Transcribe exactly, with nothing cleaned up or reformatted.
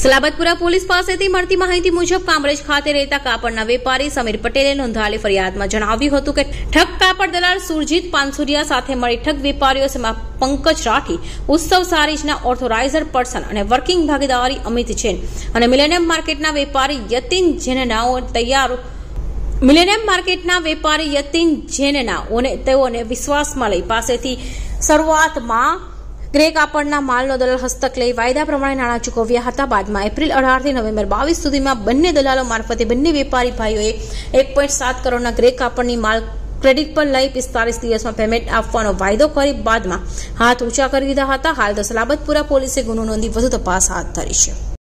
Salabatpura police પાસેથી મળતી માહિતી મુજબ કામરેજ ખાતે રહેતા કાપડના વેપારી સમીર પટેલે નોંધાયેલી ફરિયાદમાં જણાવ્યું હતું કે ઠગ કાપડ દલાલ સુરજીત પાનસુરિયા સાથે મળી ઠગ વેપારીઓ જેમાં પંકજ રાઠી, ઉત્સવ સારીજના ઓથોરાઇઝર પર્સન અને વર્કિંગ ભાગીદારી અમિત જૈન અને મિલેનિયમ માર્કેટના વેપારી યતિન જૈનનાઓ તૈયાર મિલેનિયમ માર્કેટના વેપારી યતિન જૈનનાઓને તેઓને વિશ્વાસમાં લઈ પાસેથી શરૂઆતમાં ગ્રે કાપડના માલનો દલાલ હસ્તક લઈ વાયદા પ્રમાણે નાણાં ચૂકવ્યા હતા। બાદમાં એપ્રિલ અઢાર થી નવેમ્બર બાવીસ સુધીમાં બંને દલાલો મારફતે બંને વેપારી ભાઈઓએ એક પોઈન્ટ સાત કરોડના ગ્રે કાપડની માલ ક્રેડિટ પર લઈ પિસ્તાલીસ દિવસમાં પેમેન્ટ આપવાનો વાયદો કરી બાદમાં હાથ ઊંચા કરી દીધા હતા। હાલ તો સલાબતપુરા પોલીસે ગુનો નોંધી વધુ તપાસ હાથ ધરી છે।